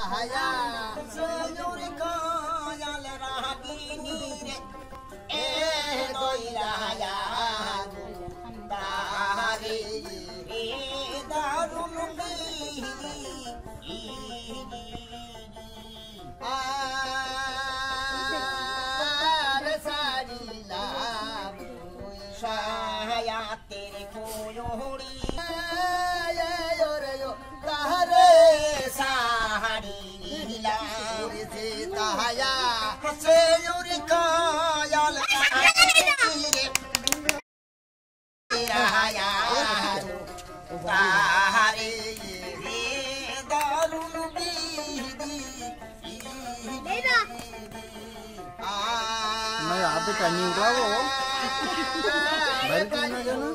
তাহায়া সজুর Kyle রাগিনী রে এ দইরায়া তাহারে এ দারুণ আর সারিলা সায়া তেরে কোয়ুড়ি তাহারে সাহারিলা রে তাহায়া সজুর কায়াল রায়া তাহারে রে দারুণ বিধি मैं यहाँ पे टर्निंग का वो बैठ ना जाना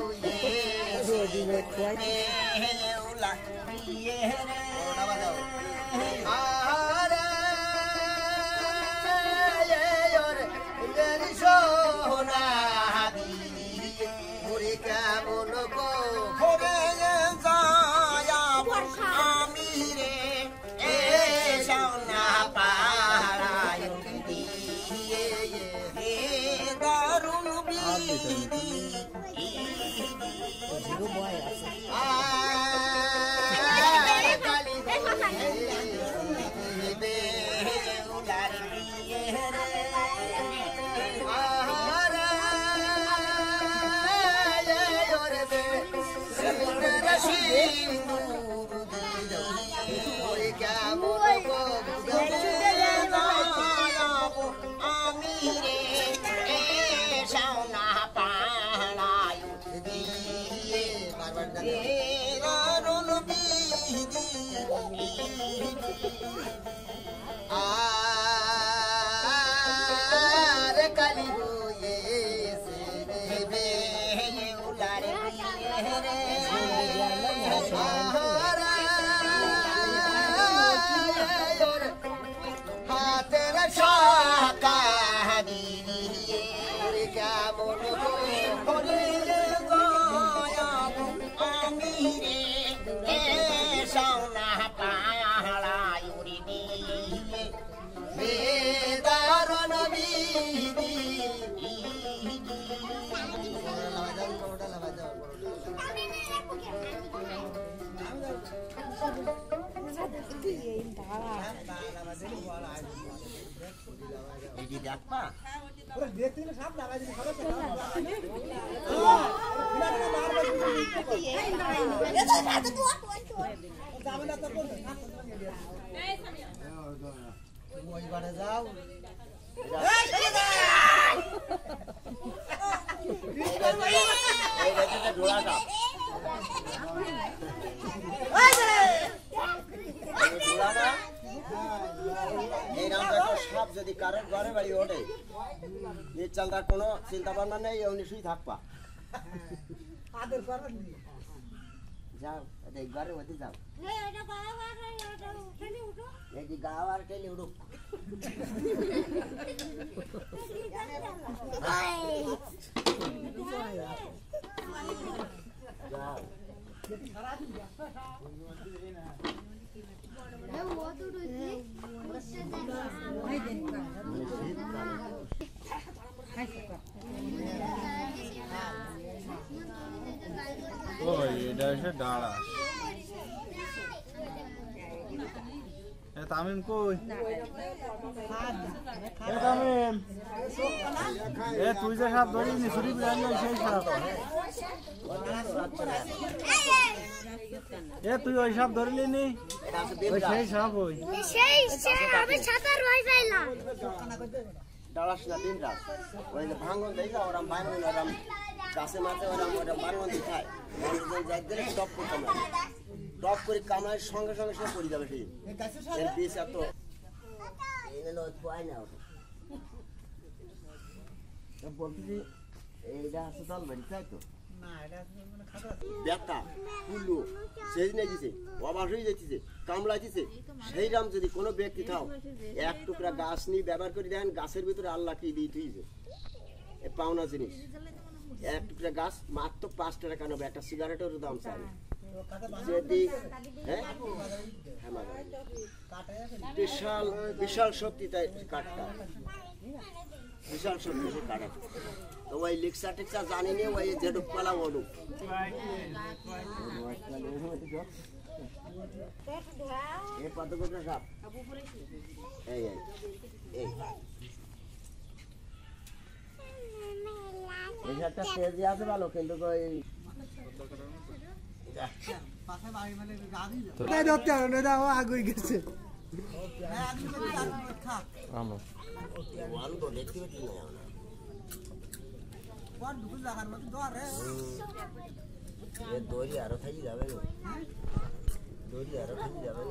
चलता कोनो चिंता भावना नहीं उन्नीस थाकपा जाओ घरे होती जाओ गावार के लिए उड़ो এটা হচ্ছে ডালা তামিম কই তামিম তুই যে সাপ ধরিনি ছুরি বিরানি সেই সাপ তুই ওই সাপ ধরলি নি সেই সাপ ওই डालास ना दिन रात वही भांगन देखा और हम भांगन और हम कासे मारते और हम भांगन दिखाए हम जाए दिले टॉप को कामला संगे संगे सब पड़ी जाबे ठीक এর পিস এত এনে লো পায় না তো বলছি এইটা হাসপাতাল বাড়ি তাই তো না এটা মানে খাতা ব্যথা ফুলু সেই নেই দিছে অবাক হয়ে যাইতেছে কামলা দিছে সেই রাম যদি কোনো ব্যক্তি থাও এক টুকরা গাছ নি ব্যবহার করে দেন গাছের ভিতরে আল্লাহ কি দিয়ে দিয়েছে এ পাওনা জিনিস এক টুকরা গাছ মাত্র 5 টাকা কেন একটা সিগারেটের দাম চাই যদি হ্যাঁ বিশাল বিশাল শক্তি তাই কাঠটা বিশাল শক্তি সে কাঠে তো ওই লিক্সা টিক্সা জানি নি ওই যেটুক পালা ওডুক এই পাতগুলো সাপ এই এই এই এই একটা তেজি আছে ভালো কিন্তু ওই আগুই গেছে দড়ি আরো থাকি যাবে না দড়ি আরো থাকি যাবে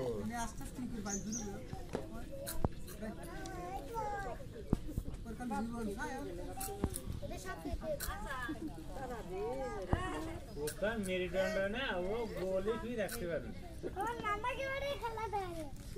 मेरी डंडा ना वो गोली भी रखते खेला